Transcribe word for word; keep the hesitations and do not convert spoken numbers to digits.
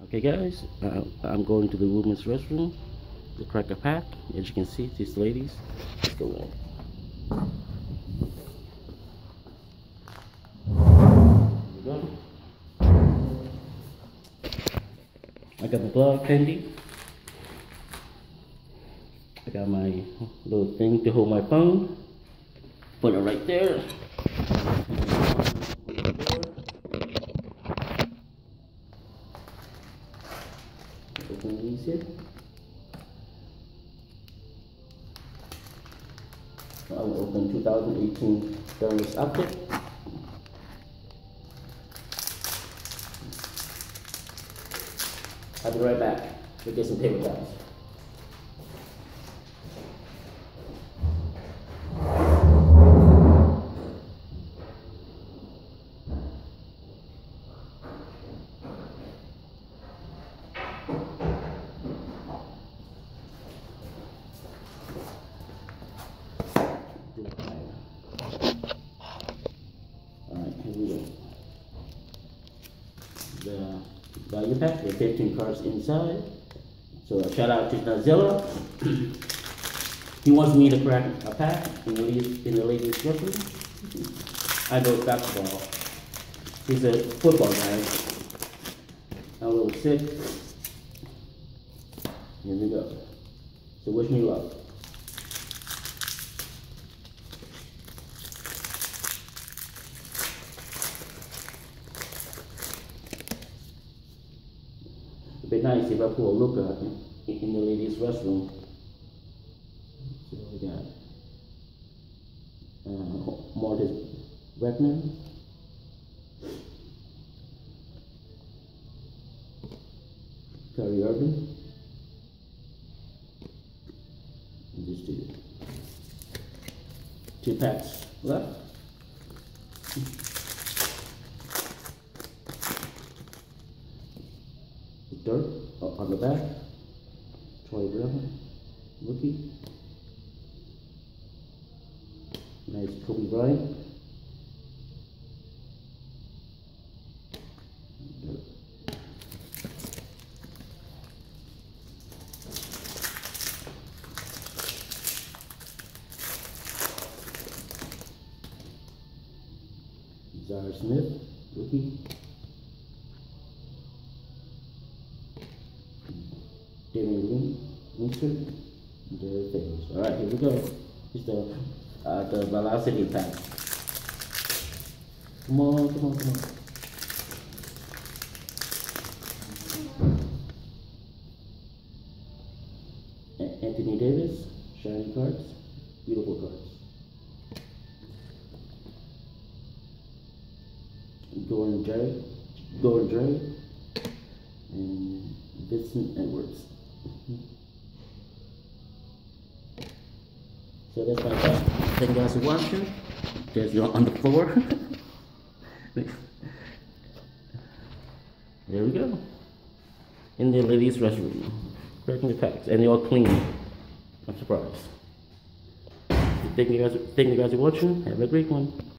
Okay guys, uh, I'm going to the women's restroom to crack a pack. As you can see, these ladies. Let's go in. Here we go. I got my glove handy. I got my little thing to hold my phone. Put it right there. Open these here. I will open two thousand eighteen Fearless Optic. I'll be right back. We'll get some paper towels. Alright, here we go. The value pack, there are fifteen cards inside. So a shout out to Nazilla. He wants me to crack a pack in the ladies, in the ladies restroom. I know basketball. He's a football guy. I'm a little sick. Here we go. So wish me luck. It'd be nice if I pull a Luca in, in the ladies' restroom. So we got uh, Mortis Wagner, Kyrie Irving, and just two, two packs left. Dirt on the back, Troy Brown, rookie. Nice Kobe Bryant. Dirt. Zara Smith, rookie. Damian Winston, Derek Favors. All right, here we go. It's the uh, the velocity pack. Come on, come on, come on. A Anthony Davis, shiny cards, beautiful cards. Gordon Dre, Gordon Dre, and Vincent Edwards. So that's my pack. Thank you guys for watching. There's you on the floor. There we go. In the ladies' restroom. Cracking the packs. And they're all clean. I'm surprised. Thank you guys thank you guys for watching. Have a great one.